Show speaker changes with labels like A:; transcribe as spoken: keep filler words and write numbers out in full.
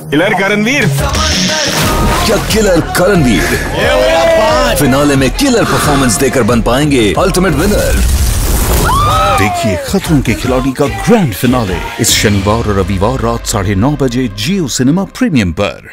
A: Killer Karanveer,
B: क्या killer Karanveer finale में killer performance देकर बन पाएंगे अल्टीमेट विनर?
C: देखिए खतरों के खिलाड़ी का ग्रैंड फिनाले इस शनिवार और रविवार रात साढ़े नौ बजे जियो सिनेमा प्रीमियम पर।